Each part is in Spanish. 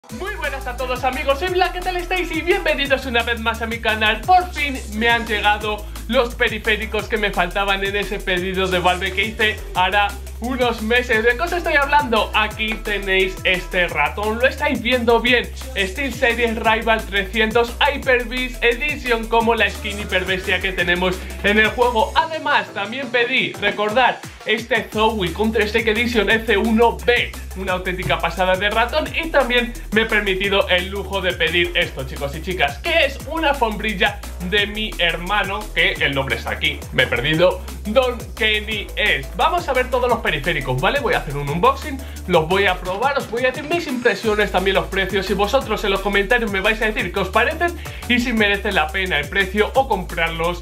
Muy buenas a todos amigos, soy Black, ¿qué tal estáis? Y bienvenidos una vez más a mi canal. Por fin me han llegado los periféricos que me faltaban en ese pedido de Valve que hice hará unos meses. ¿De qué os estoy hablando? Aquí tenéis este ratón, lo estáis viendo bien. SteelSeries Rival 300 Hyper Beast Edition, como la skin hiperbestia que tenemos en el juego. Además, también pedí, recordad, este Zowie Counter-Strike Edition F1B, una auténtica pasada de ratón. Y también me he permitido el lujo de pedir esto, chicos y chicas, que es una alfombrilla de mi hermano, que el nombre está aquí, me he perdido, Don Kenny es. Vamos a ver todos los periféricos, ¿vale? Voy a hacer un unboxing, los voy a probar, os voy a decir mis impresiones, también los precios, y vosotros en los comentarios me vais a decir qué os parecen y si merece la pena el precio o comprarlos.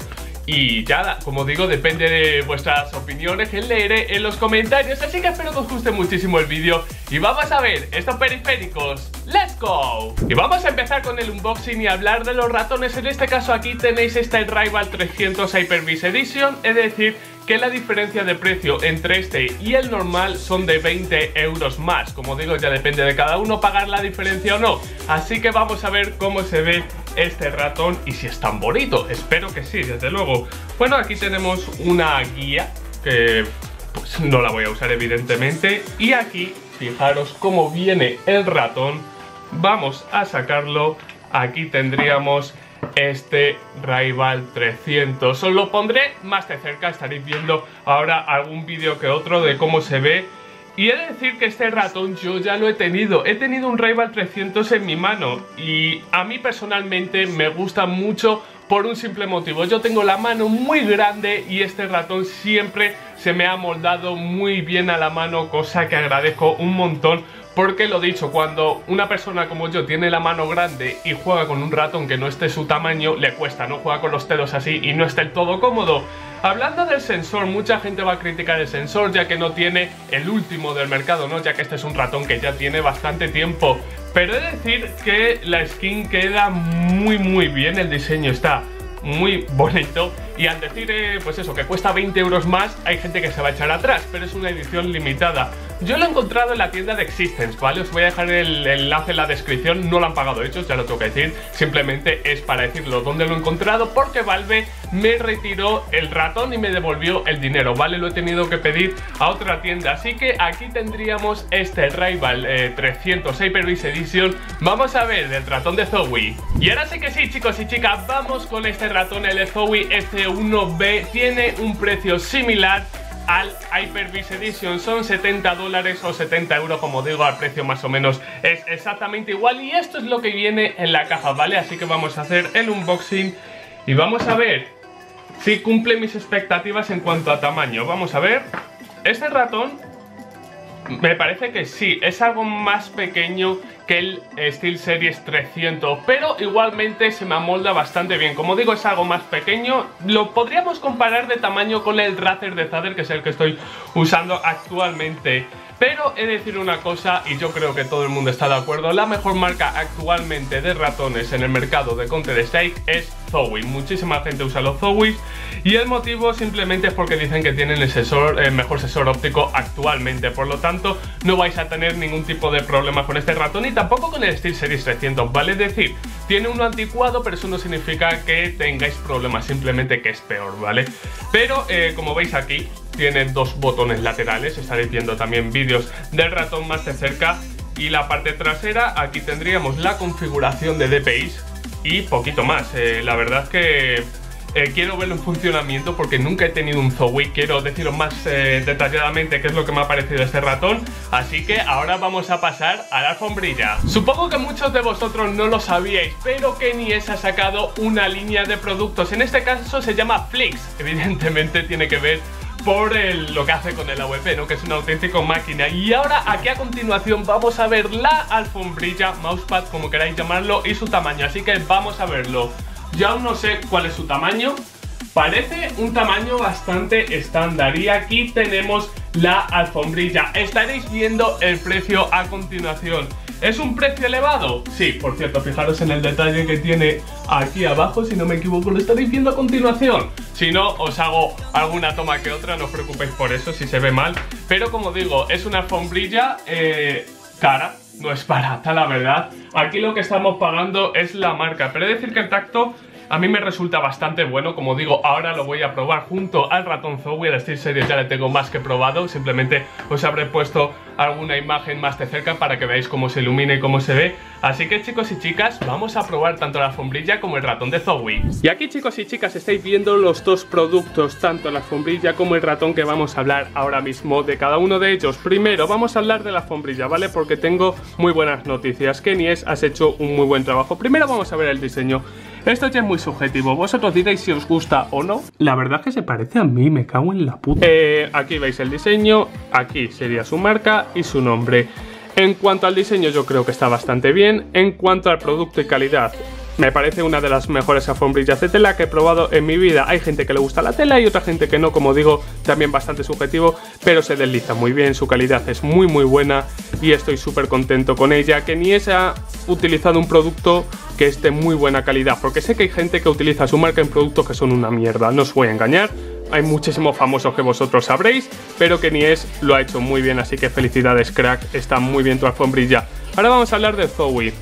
Y ya, como digo, depende de vuestras opiniones que leeré en los comentarios. Así que espero que os guste muchísimo el vídeo y vamos a ver estos periféricos. ¡Let's go! Y vamos a empezar con el unboxing y hablar de los ratones. En este caso aquí tenéis este Rival 300 Hyper Beast Edition. Es decir, que la diferencia de precio entre este y el normal son de 20 euros más. Como digo, ya depende de cada uno pagar la diferencia o no. Así que vamos a ver cómo se ve este ratón y si es tan bonito. Espero que sí, desde luego. Bueno, aquí tenemos una guía que pues no la voy a usar evidentemente. Y aquí, fijaros cómo viene el ratón. Vamos a sacarlo. Aquí tendríamos este Rival 300. Os lo pondré más de cerca, estaréis viendo ahora algún vídeo que otro de cómo se ve. Y he de decir que este ratón yo ya lo he tenido un Rival 300 en mi mano y a mí personalmente me gusta mucho por un simple motivo. Yo tengo la mano muy grande y este ratón siempre se me ha moldado muy bien a la mano, cosa que agradezco un montón. Porque lo dicho, cuando una persona como yo tiene la mano grande y juega con un ratón que no esté su tamaño, le cuesta, ¿no? Juega con los dedos así y no está del todo cómodo. Hablando del sensor, mucha gente va a criticar el sensor ya que no tiene el último del mercado, ¿no? Ya que este es un ratón que ya tiene bastante tiempo. Pero he de decir que la skin queda muy bien, el diseño está muy bonito. Y al decir, pues eso, que cuesta 20 euros más, hay gente que se va a echar atrás, pero es una edición limitada. Yo lo he encontrado en la tienda de Existence, ¿vale? Os voy a dejar el enlace en la descripción, no lo han pagado ellos, ya lo tengo que decir. Simplemente es para decirlo dónde lo he encontrado, porque Valve me retiró el ratón y me devolvió el dinero, ¿vale? Lo he tenido que pedir a otra tienda, así que aquí tendríamos este Rival 300 Hyper Beast Edition. Vamos a ver el ratón de Zowie. Y ahora sí que sí, chicos y chicas, vamos con este ratón, el de Zowie F1B. Tiene un precio similar al Hyper Beast Edition, son 70 dólares o 70 euros, como digo, al precio más o menos es exactamente igual. Y esto es lo que viene en la caja, ¿vale? Así que vamos a hacer el unboxing y vamos a ver si cumple mis expectativas en cuanto a tamaño. Vamos a ver, este ratón me parece que sí, es algo más pequeño que el SteelSeries 300, pero igualmente se me amolda bastante bien. Como digo, es algo más pequeño. Lo podríamos comparar de tamaño con el Razer de Zader, que es el que estoy usando actualmente. Pero he de decir una cosa, y yo creo que todo el mundo está de acuerdo: la mejor marca actualmente de ratones en el mercado de Counter-Strike es Zowie. Muchísima gente usa los Zowie y el motivo simplemente es porque dicen que tienen el mejor sensor óptico actualmente. Por lo tanto, no vais a tener ningún tipo de problema con este ratón y tampoco con el SteelSeries 300, ¿vale? Es decir, tiene uno anticuado, pero eso no significa que tengáis problemas, simplemente que es peor, ¿vale? Pero como veis aquí, tiene dos botones laterales, estaréis viendo también vídeos del ratón más de cerca. Y la parte trasera, aquí tendríamos la configuración de DPIs y poquito más. La verdad que quiero verlo en funcionamiento porque nunca he tenido un Zowie. Quiero deciros más detalladamente qué es lo que me ha parecido este ratón. Así que ahora vamos a pasar a la alfombrilla. Supongo que muchos de vosotros no lo sabíais, pero Kenny ha sacado una línea de productos. En este caso se llama Flix. Evidentemente tiene que ver por lo que hace con el AWP, ¿no? Que es una auténtica máquina. Y ahora aquí a continuación vamos a ver la alfombrilla, mousepad, como queráis llamarlo, y su tamaño. Así que vamos a verlo. Yo aún no sé cuál es su tamaño. Parece un tamaño bastante estándar. Y aquí tenemos la alfombrilla. Estaréis viendo el precio a continuación. ¿Es un precio elevado? Sí, por cierto, fijaros en el detalle que tiene aquí abajo. Si no me equivoco, lo estaréis viendo a continuación. Si no, os hago alguna toma que otra, no os preocupéis por eso si se ve mal. Pero como digo, es una alfombrilla cara. no es barata, la verdad. Aquí lo que estamos pagando es la marca, pero he de decir que el tacto a mí me resulta bastante bueno. Como digo, ahora lo voy a probar junto al ratón Zowie. El SteelSeries ya le tengo más que probado. Simplemente os habré puesto alguna imagen más de cerca para que veáis cómo se ilumina y cómo se ve. Así que, chicos y chicas, vamos a probar tanto la alfombrilla como el ratón de Zowie. Y aquí, chicos y chicas, estáis viendo los dos productos, tanto la alfombrilla como el ratón, que vamos a hablar ahora mismo de cada uno de ellos. Primero vamos a hablar de la alfombrilla, ¿vale? Porque tengo muy buenas noticias. Kenies, has hecho un muy buen trabajo. Primero vamos a ver el diseño. Esto ya es muy subjetivo, vosotros diréis si os gusta o no. La verdad es que se parece a mí, me cago en la puta. Aquí veis el diseño, aquí sería su marca y su nombre. En cuanto al diseño, yo creo que está bastante bien. En cuanto al producto y calidad, me parece una de las mejores alfombrillas de tela que he probado en mi vida. Hay gente que le gusta la tela y otra gente que no, como digo, también bastante subjetivo, pero se desliza muy bien, su calidad es muy buena y estoy súper contento con ella. Kenies ha utilizado un producto que es de muy buena calidad, porque sé que hay gente que utiliza su marca en productos que son una mierda, no os voy a engañar. Hay muchísimos famosos que vosotros sabréis, pero Kenies lo ha hecho muy bien, así que felicidades, crack, está muy bien tu alfombrilla. Ahora vamos a hablar de Zowie.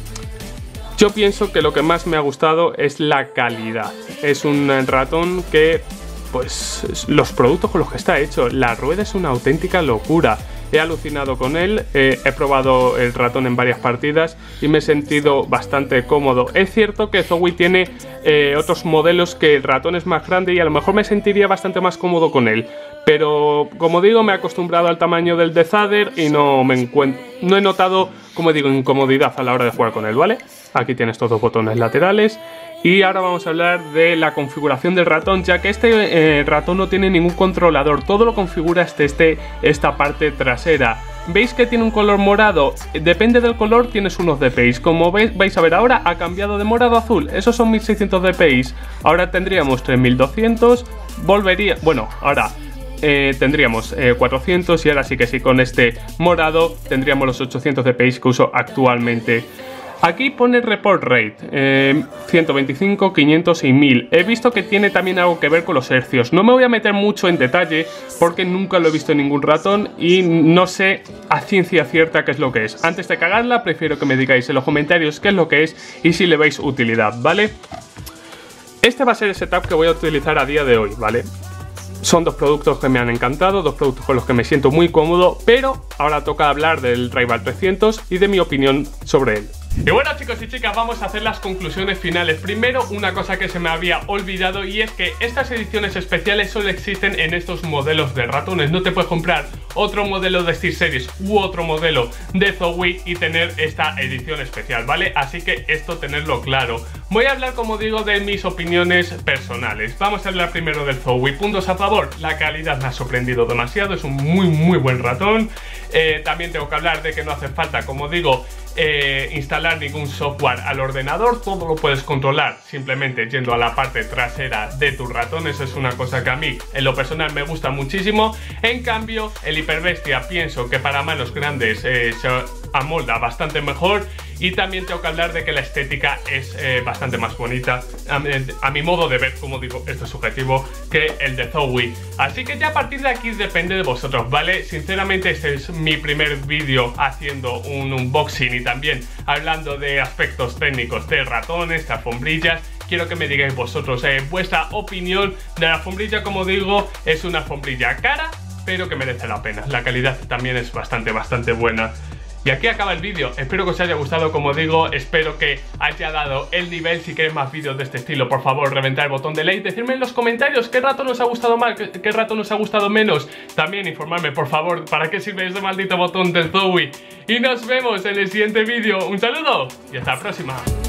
Yo pienso que lo que más me ha gustado es la calidad. Es un ratón que, pues, los productos con los que está hecho, la rueda es una auténtica locura. He alucinado con él, he probado el ratón en varias partidas y me he sentido bastante cómodo. Es cierto que Zowie tiene otros modelos que el ratón es más grande y a lo mejor me sentiría bastante más cómodo con él. Pero, como digo, me he acostumbrado al tamaño del de Zader y no he notado, como digo, incomodidad a la hora de jugar con él, ¿vale? Aquí tienes estos dos botones laterales. Y ahora vamos a hablar de la configuración del ratón, ya que este ratón no tiene ningún controlador, todo lo configura esta parte trasera. ¿Veis que tiene un color morado? Depende del color tienes unos DPI. Como vais a ver ahora, ha cambiado de morado a azul. Esos son 1600 DPI. Ahora tendríamos 3200. Bueno, ahora tendríamos 400 y ahora sí que sí, con este morado tendríamos los 800 DPI que uso actualmente. Aquí pone Report Rate, 125, 500 y 1000. He visto que tiene también algo que ver con los hercios. No me voy a meter mucho en detalle porque nunca lo he visto en ningún ratón y no sé a ciencia cierta qué es lo que es. Antes de cagarla, prefiero que me digáis en los comentarios qué es lo que es y si le veis utilidad, ¿vale? Este va a ser el setup que voy a utilizar a día de hoy, ¿vale? Son dos productos que me han encantado, dos productos con los que me siento muy cómodo, pero ahora toca hablar del Rival 300 y de mi opinión sobre él. Y bueno, chicos y chicas, vamos a hacer las conclusiones finales. Primero, una cosa que se me había olvidado, y es que estas ediciones especiales solo existen en estos modelos de ratones. No te puedes comprar otro modelo de SteelSeries u otro modelo de Zowie y tener esta edición especial, ¿vale? Así que esto tenerlo claro. Voy a hablar, como digo, de mis opiniones personales. Vamos a hablar primero del Zowie. Puntos a favor: la calidad me ha sorprendido demasiado, es un muy buen ratón. También tengo que hablar de que no hace falta, como digo, instalar ningún software al ordenador, todo lo puedes controlar simplemente yendo a la parte trasera de tu ratón. Eso es una cosa que a mí en lo personal me gusta muchísimo. En cambio, el Hyperbestia pienso que para manos grandes se amolda bastante mejor. Y también tengo que hablar de que la estética es bastante más bonita, a mi modo de ver, como digo, esto es subjetivo, que el de Zowie. Así que ya a partir de aquí depende de vosotros, ¿vale? Sinceramente, este es mi primer vídeo haciendo un unboxing y también hablando de aspectos técnicos de ratones, de alfombrillas. Quiero que me digáis vosotros vuestra opinión de la alfombrilla. Como digo, es una alfombrilla cara, pero que merece la pena. La calidad también es bastante buena. Y aquí acaba el vídeo, espero que os haya gustado, como digo, espero que haya dado el nivel. Si queréis más vídeos de este estilo, por favor, reventar el botón de like, decirme en los comentarios qué rato nos ha gustado más, qué rato nos ha gustado menos. También informarme, por favor, para qué sirve este maldito botón del Zowie. Y nos vemos en el siguiente vídeo. Un saludo y hasta la próxima.